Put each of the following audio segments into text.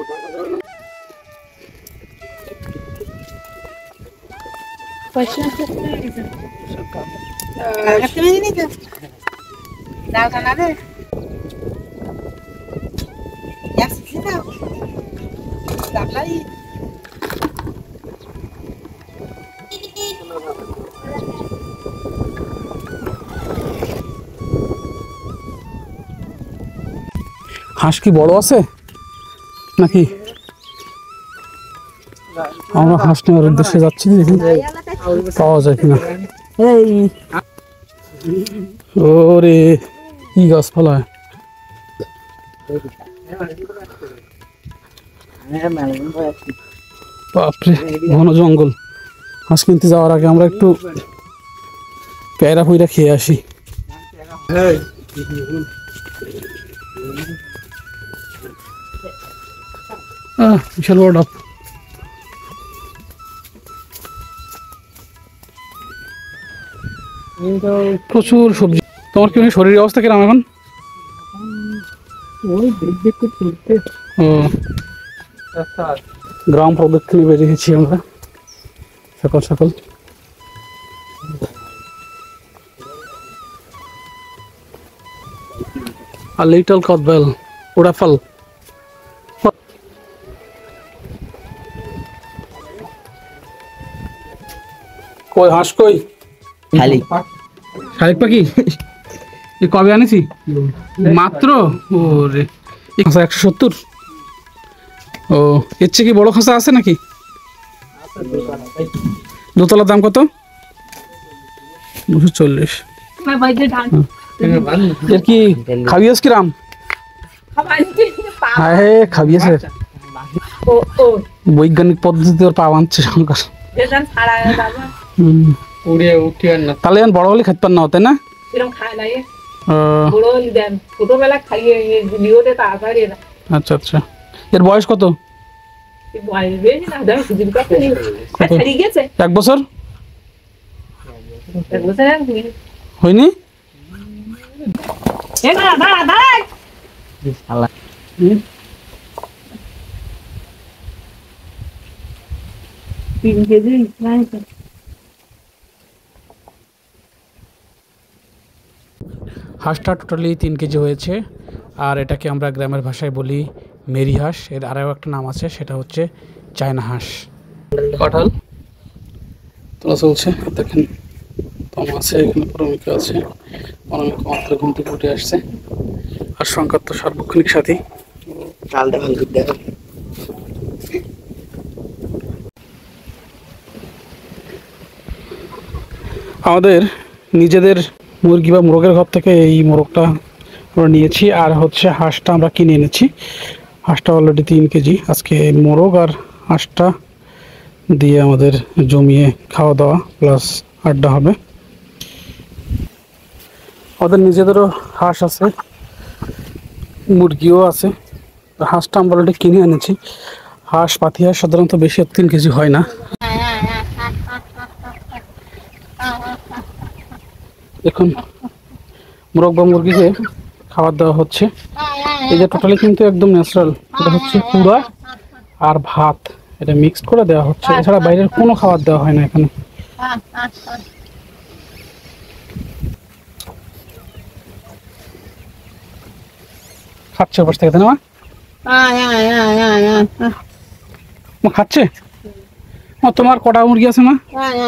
হাঁস কি বড় আছে নাকি? আমরা হাঁস নেওয়ার উদ্দেশ্যে যাচ্ছি, দেখি পাওয়া যায় কিনা। এই ওরে কি গাছপালা, বাপরে ঘন জঙ্গল। হাঁস কিনতে যাওয়ার আগে আমরা একটু পেয়ারা ফুইরা খেয়ে আসি। বিশাল বড় ডাব। প্রচুর সবজি। তোমার কি শরীরের অবস্থা কিরকম এখন? গ্রাম প্রদক্ষিণে বেরিয়েছি আমরা সকাল সকাল। A little codbell, উড়াফল। কই হাঁস কই? শালিক শালিক পাখি কবে আনেছি? মাত্র। ওরে 170। ও এর চেয়ে কি বড় খাঁচা আছে নাকি? দোতলার দাম কত? 240। এর কি খাবিয়াস কিরাম? হ্যাঁ খাবিয়াছে বৈজ্ঞানিক পদ্ধতিতে ওর পাওয়া আনছে শঙ্কর। তাহলে বড় হলে খেতে পার না হতে না? আচ্ছা আচ্ছা। এর বয়স কত? 1 বছর হয়নি? হাঁসটা টোটালি 3 কেজি হয়েছে। আর এটাকে আমরা গ্রামের ভাষায় বলি মেরি হাঁস। এর আরও একটা নাম আছে, সেটা হচ্ছে চায়না হাঁস। কাঁঠাল তোলা চলছে, দেখেন তম আছে, এখানে পরমিকা আছে। পরমিকা মাত্র ঘুম থেকে উঠে আসছে। আর শঙ্কর তো সার্বক্ষণিক সাথী। আমাদের নিজেদের মুরগি বা মোরগের ঘর থেকে এই মোরগটা আমরা নিয়েছি। আর হচ্ছে হাঁসটা আমরা কিনে এনেছি। হাঁসটা অলরেডি 3 কেজি। আজকে মোরগ আর হাঁসটা দিয়ে আমাদের জমিয়ে খাওয়া দাওয়া প্লাস আড্ডা হবে। আমাদের নিজেদেরও হাঁস আছে, মুরগিও আছে। হাঁসটা আমরা অলরেডি কিনে এনেছি। হাঁস পাতি হাঁস সাধারণত বেশি 3 কেজি হয় না। এখন মোরগ বা মুরগিকে খাবার দেওয়া হচ্ছে। এই যে টোটালি কিন্তু একদম ন্যাচারাল। এটা হচ্ছে কুড়া আর ভাত, এটা মিক্সড করে দেওয়া হচ্ছে। এছাড়া বাইরের কোনো খাবার দেওয়া হয় না এখানে। খাচ্ছে বসে থেকে না মা? খাচ্ছে। তোমার কটা মুরগি আছে মা?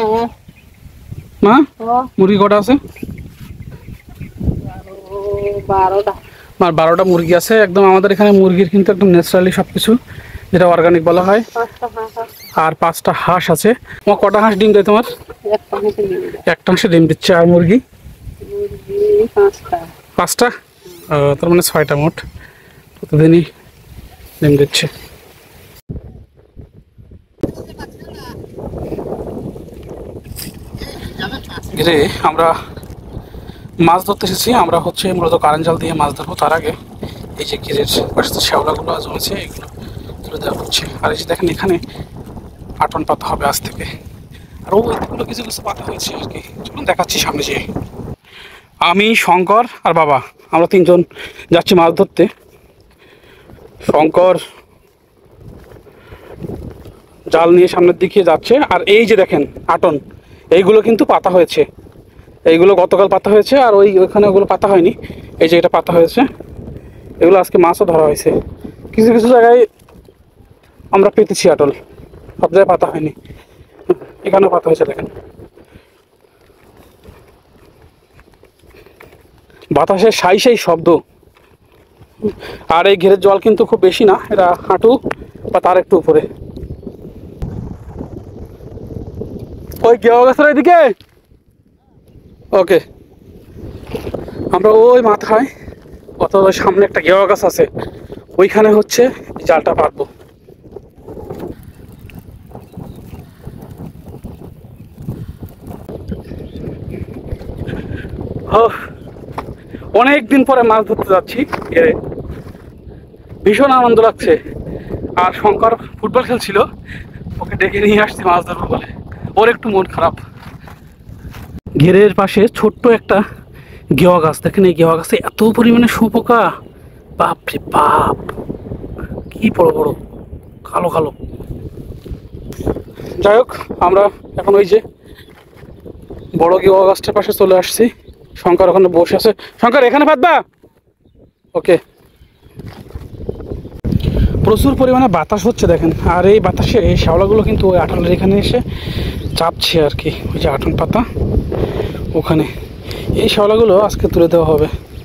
মা মুরগি কটা আছে? 12টা মুরগি আছে। একদম আমাদের এখানে মুরগির কিন্তু একদম ন্যাচারালি সবকিছু, যেটা অর্গানিক বলা হয়। আর 5টা হাঁস আছে। তোমার কটা হাঁস ডিম দেয় তোমার? একটা হাঁসে ডিম দিচ্ছে। আর মুরগি? 5টা। তার মানে 6টা মোট। প্রতিদিনই ডিম দিচ্ছে। ঘিরে আমরা মাছ ধরতে এসেছি। আমরা হচ্ছে মূলত কারেন্ট জাল দিয়ে মাছ ধরবো। তার আগে এই যে ঘিরের পাশে শ্যাওলাগুলো জমেছে, এগুলো তুলে দেওয়া হচ্ছে। আর এই যে দেখেন এখানে আটন পাতা হবে আজ থেকে। আর ওইগুলো কিছু কিছু পাতা হয়েছে আর কি, চলুন দেখাচ্ছি সামনে যেয়ে। আমি, শঙ্কর আর বাবা, আমরা 3জন যাচ্ছি মাছ ধরতে। শঙ্কর জাল নিয়ে সামনের দিকে যাচ্ছে। আর এই যে দেখেন আটন, এইগুলো কিন্তু পাতা হয়েছে, এইগুলো গতকাল পাতা হয়েছে, আর ওইখানে ওগুলো পাতা হয়নি। এই যে এটা পাতা হয়েছে, এগুলো আজকে মাছও ধরা হয়েছে। কিছু কিছু জায়গায় আমরা পেতেছি আটল, সব জায়গায় পাতা হয়নি। এখানেও পাতা হয়েছে দেখেন। বাতাসের সাই সাই শব্দ। আর এই ঘেরের জল কিন্তু খুব বেশি না, এটা হাঁটু বা তার একটু উপরে। ওই গেওয়া গাছের এদিকে ওকে, আমরা ওই মাথায় অথবা ওই সামনে একটা গেওয়া গাছ আছে, ওইখানে হচ্ছে জালটা পাতবো। অনেক দিন পরে মাছ ধরতে যাচ্ছি, ভীষণ আনন্দ লাগছে। আর শঙ্কর ফুটবল খেলছিল, ওকে ডেকে নিয়ে আসছি মাছ ধরবো বলে, ওর একটু মন খারাপ। ঘেরের পাশে ছোট্ট একটা গেওয়া গাছ, দেখেন এই গেওয়া গাছে এত পরিমাণে শুঁয়োপোকা, বাপরে বাপ, কি বড় বড় কালো কালো। যাই হোক, আমরা এখন ওই যে বড় গেওয়া গাছটার পাশে চলে আসছি। শঙ্কর ওখানে বসে আছে। শঙ্কর এখানে পাতবা? ওকে। প্রচুর পরিমাণে বাতাস হচ্ছে দেখেন, আর এই বাতাসে এই শ্যাওলাগুলো কিন্তু ওই আটলের এখানে এসে চাপছে আর কি, ওই যে আটন পাতা ওখানে। এই শ্যাওলাগুলো আজকে তুলে দেওয়া হবে।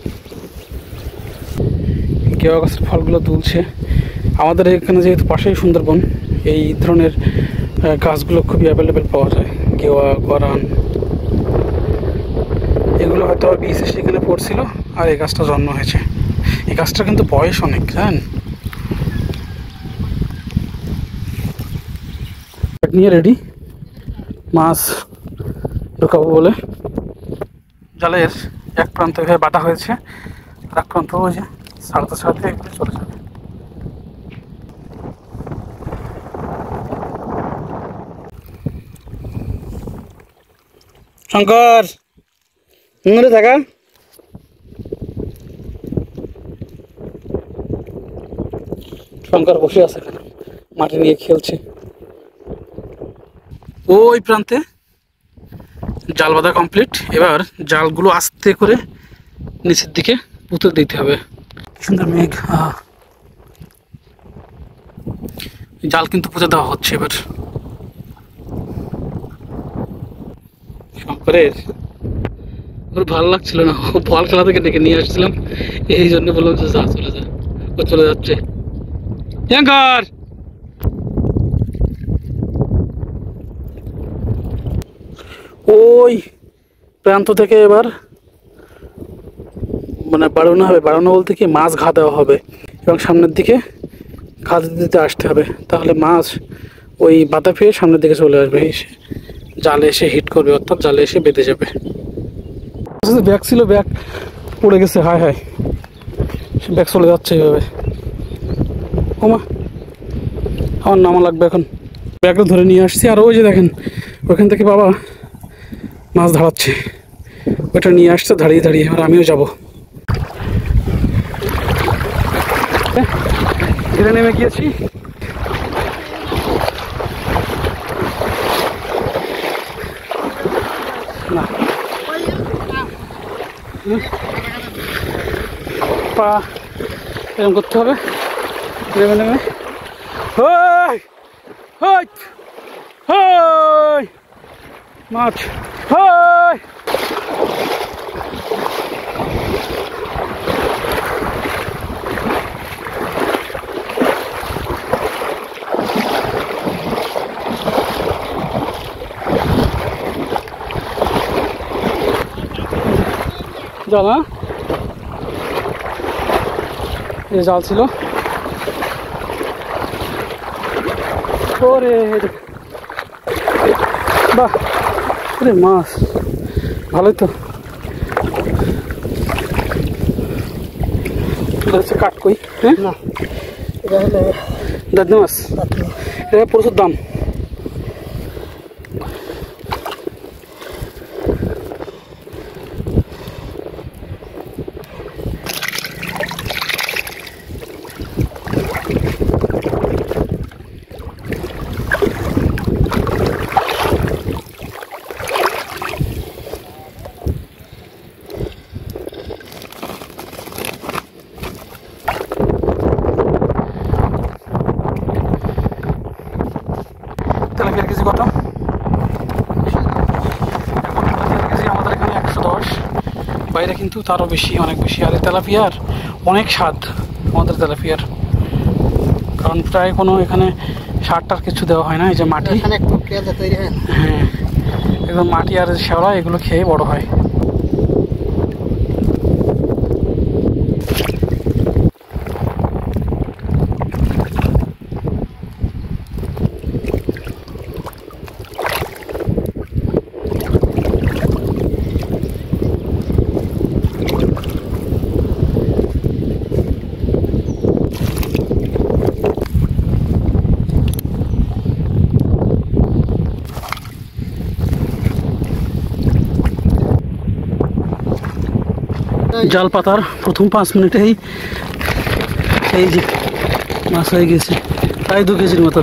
গেওয়া গাছের ফলগুলো তুলছে। আমাদের এখানে যেহেতু পাশেই সুন্দরবন, এই ধরনের গাছগুলো খুবই অ্যাভেলেবেল পাওয়া যায়। গেওয়া, গরান, এগুলো হয়তো আর বীজ সেখানে পড়ছিল আর এই গাছটা জন্ম হয়েছে। এই গাছটা কিন্তু বয়স অনেক, জানেন। নিয়ে রেডি মাছ ঢোকাবো বলে। জালের এক প্রান্ত এভাবে বাটা হয়েছে, আর এক প্রান্ত ওই যে ছাড়তে ছাড়তে এগুলো চলে যাবে। শঙ্কর নুরে থাকা, শঙ্কর বসে আছে এখানে, মাটি নিয়ে খেলছে। ওই প্রান্তে জাল বাঁধা কমপ্লিট। এবার জালগুলো আস্তে করে নিচের দিকে পুঁতে দিতে হবে। সুন্দর মেঘ, জাল কিন্তু পুঁতে দেওয়া হচ্ছে এবার। শঙ্করের ওর ভালো লাগছিল না, ও বল খেলা থেকে ডেকে নিয়ে আসছিলাম, এই জন্য বললাম যে যা চলে যা। ও চলে যাচ্ছে। শঙ্কর ওই প্রান্ত থেকে এবার মানে বাড়ানো হবে। বাড়ানো বলতে কি, মাছ ঘা দেওয়া হবে এবং সামনের দিকে ঘা দিতে আসতে হবে, তাহলে মাছ ওই বাধা পেয়ে সামনের দিকে চলে আসবে, এসে জালে এসে হিট করবে, অর্থাৎ জালে এসে বেঁধে যাবে। ব্যাগ ছিল, ব্যাগ পড়ে গেছে। হায় হায়, ব্যাগ চলে যাচ্ছে এইভাবে। ওমা, আমার নামা লাগবে এখন। ব্যাগটা ধরে নিয়ে আসছি। আর ওই যে দেখেন ওইখান থেকে বাবা মাছ ধরাচ্ছে, ওইটা নিয়ে আসছে দাঁড়িয়ে দাঁড়িয়ে। এবার আমিও যাবো। ঘিরে নেমে গিয়েছি। না পা এরকম করতে হবে, নেমে নেমে। হই হই হই মাছ, হই জাল, না এই জাল ছিল। ওরে বাহ, ওরে মাছ ভালোই তো। হচ্ছে কাঠকই, হ্যাঁ না, এটা হলো দাঁত মাছ, এটা প্রচুর দাম। কিন্তু তারও বেশি, অনেক বেশি। আর এই তেলাপিয়ার অনেক স্বাদ আমাদের তেলাপিয়ার, কারণ প্রায় কোনো এখানে সার টার কিছু দেওয়া হয় না। এই যে মাটি, হ্যাঁ একদম মাটি আর শ্যাওলা এগুলো খেয়ে বড় হয়। জাল পাতার প্রথম 5 মিনিটেই এই যে মাছ হয়ে গেছে প্রায় 2 কেজির মতো,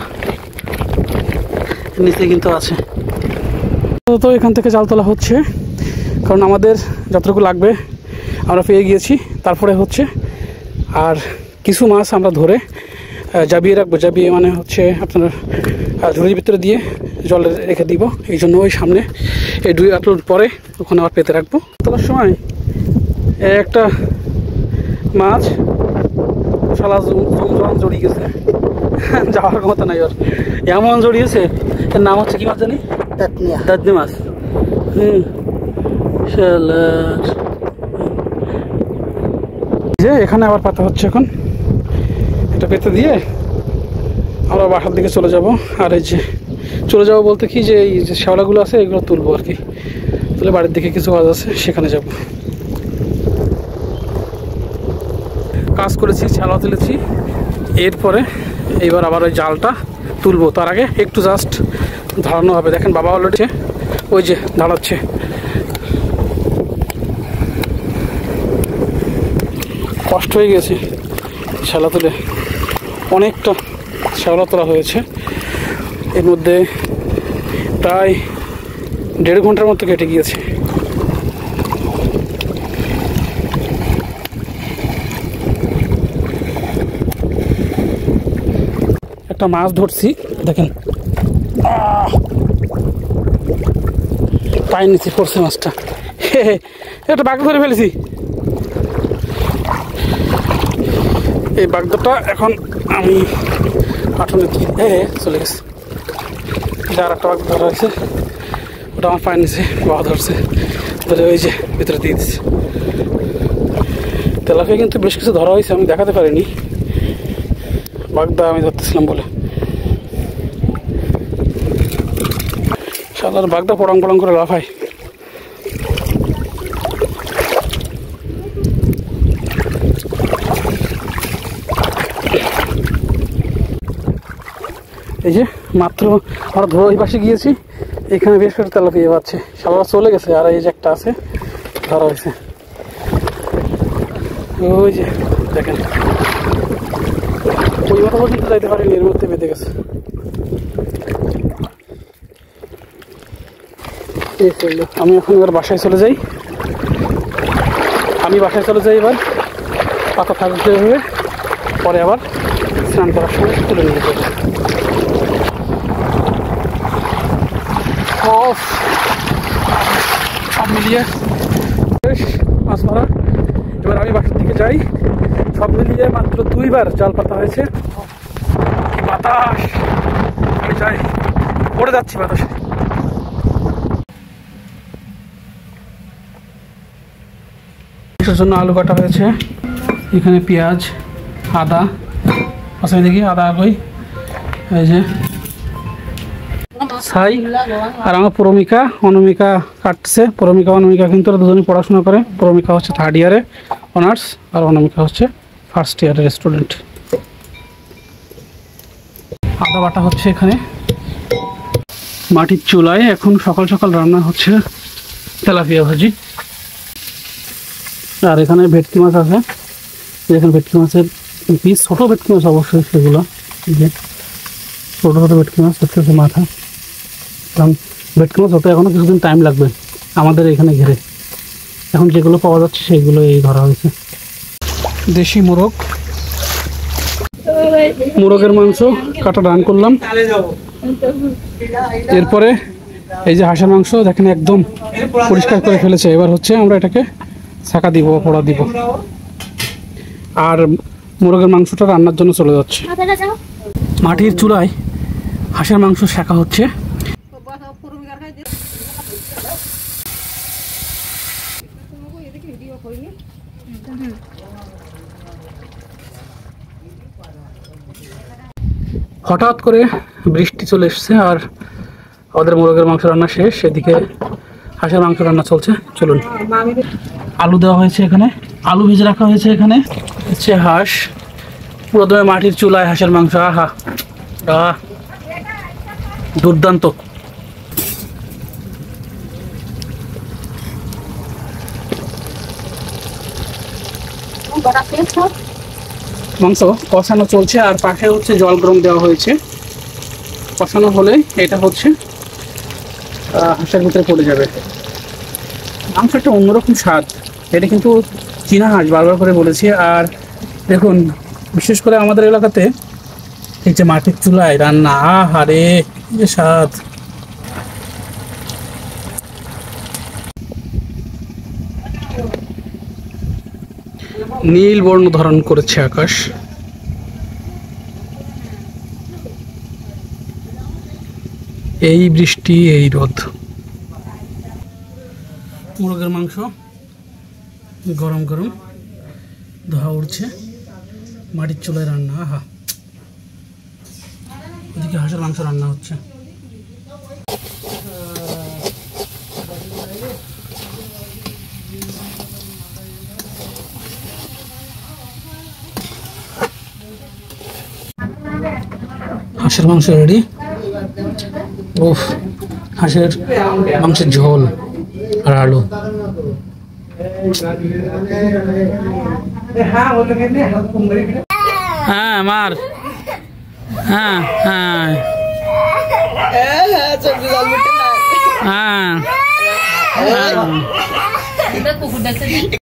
নিচে কিন্তু আছে। তো এখান থেকে জাল তোলা হচ্ছে, কারণ আমাদের যতটুকু লাগবে আমরা পেয়ে গিয়েছি। তারপরে হচ্ছে আর কিছু মাছ আমরা ধরে জাবিয়ে রাখবো। জাবিয়ে মানে হচ্ছে আপনার ঝুড়ির ভিতরে দিয়ে জলে রেখে দিব। এই জন্য ওই সামনে এই 2-8 লোড পরে ওখানে আবার পেতে রাখবো। তোলার সময় একটা মাছ শালা জড়িয়ে গেছে, যাওয়ার কথা নাই। ওর এমন জড়িয়েছে, এর নাম হচ্ছে কি মাছ জানি, দাদনি মাছ। যে এখানে আবার পাতা হচ্ছে, এখন এটা পেতে দিয়ে আমরা বাসার দিকে চলে যাব। আর এই যে চলে যাবো বলতে কি, যে এই যে শ্যাওলাগুলো আছে এগুলো তুলবো আর কি, তুলে বাড়ির দিকে কিছু কাজ আছে সেখানে যাব। কাজ করেছি, শ্যাওলা তুলেছি, এরপরে এইবার আবার ওই জালটা তুলবো। তার আগে একটু জাস্ট ধরানো হবে। দেখেন বাবা অলরেডি ওই যে দাঁড়াচ্ছে। কষ্ট হয়ে গেছে শ্যাওলা তুলে, অনেকটা শ্যাওলা তোলা হয়েছে। এর মধ্যে প্রায় 1.5 ঘন্টার মতো কেটে গিয়েছে। একটা মাছ ধরছি, দেখেন পায়ের নিচে পড়ছে মাছটা। একটা বাঘ ধরে ফেলেছি। এই বাগদাটা এখন আমি কাঠুনে কি চলে গেছে। আর একটা বাঘ ধরা হয়েছে, ওটা আমার পায়ের নিচে বাঘ ধরছে, ধরে ওই যে ভিতরে দিয়ে দিচ্ছে। তেলাপিয়া কিন্তু বেশ কিছু ধরা হয়েছে, আমি দেখাতে পারিনি, বাগদা আমি ধরতেছিলাম বলে। শালার বাগদা পড়াং পড়াং করে লাফায়। এই যে মাত্র আমরা ধরো ওই পাশে গিয়েছি, এখানে বেশ করে তেলাপিয়া পাচ্ছে। শালা চলে গেছে, আর এই যে একটা আছে ধরা হয়েছে, ওই যে দেখেন ওই মতো পর্যন্ত যাইতে পারিনি, এর মধ্যে বেঁধে গেছে। আমি এখন এবার বাসায় চলে যাই, এবার পাতা থাকতে হবে, পরে আবার স্নান করার সময় তুলে নিয়ে যাবো। সব মিলিয়ে মাছ মারা। এবার আমি বাসার দিকে যাই। সব মিলিয়ে মাত্র 2 বার জাল পাতা হয়েছে। বাতাস, আমি যাই, পড়ে যাচ্ছি বাতাসে। এর জন্য আলু কাটা হয়েছে, এখানে পেঁয়াজ, আদা আছে, দেখি আদা আগই, এই যে ছাই। আর আমার পরমিকা অনামিকা কাটছে। অনামিকা কিন্তু দুজনই পড়াশোনা করে। পরমিকা হচ্ছে 3rd ইয়ারে অনার্স, আর অনামিকা হচ্ছে 1st ইয়ারের স্টুডেন্ট। আদা বাটা হচ্ছে এখানে মাটির চুলায়। এখন সকাল সকাল রান্না হচ্ছে তেলাপিয়া ভাজি। আর এখানে ভেটকি মাছ আছে, এখানে ভেটকি মাছের পিস, ছোটো ভেটকি মাছ অবশ্যই, সেগুলো যে ছোটো ছোটো ভেটকি মাছ হচ্ছে মাথা। কারণ ভেটকি মাছ হতে এখনও কিছুদিন টাইম লাগবে আমাদের এখানে ঘিরে। এখন যেগুলো পাওয়া যাচ্ছে সেইগুলো এই ধরা হয়েছে। দেশি মোরগের মাংস কাটা রান করলাম। এরপরে এই যে হাঁসের মাংস দেখেন একদম পরিষ্কার করে ফেলেছে। এবার হচ্ছে আমরা এটাকে ছাকা দিব, পোড়া দিব। আর মোরগের মাংসটা রান্নার জন্য চলে যাচ্ছে। মাটির চুলায় হাঁসের মাংস শাকা হচ্ছে। হঠাৎ করে বৃষ্টি চলে এসছে আর আমাদের মোরগের মাংস রান্না শেষ, এদিকে হাঁসের মাংস রান্না চলছে। চলুন। আলু দেওয়া হয়েছে এখানে, আলু ভেজে রাখা হয়েছে এখানে। হচ্ছে হাঁস, প্রথমে মাটির চুলায় হাঁসের মাংস। আহা আহ, দুর্দান্ত। মাংস কষানো চলছে আর পাশে হচ্ছে জল গরম দেওয়া হয়েছে। কষানো হলে এটা হচ্ছে হাঁসের ভিতরে পড়ে যাবে। মাংস একটা অন্যরকম স্বাদ। এটা কিন্তু চীনা হাঁস, বারবার করে বলেছি। আর দেখুন, বিশেষ করে আমাদের এলাকাতে এই যে মাটির চুলায় রান্না, আহারে যে স্বাদ। নীল বর্ণ ধারণ করেছে আকাশ। এই বৃষ্টি, এই রোদ। মুরগের মাংস গরম গরম ধোয়া উঠছে, মাটির চুলায় রান্না। আহা, ওদিকে হাঁসের মাংস রান্না হচ্ছে। হাঁসের মাংস রেডি। উফ, হাঁসের মাংসের ঝোল আর আলু। হ্যাঁ মার, হ্যাঁ হ্যাঁ হ্যাঁ।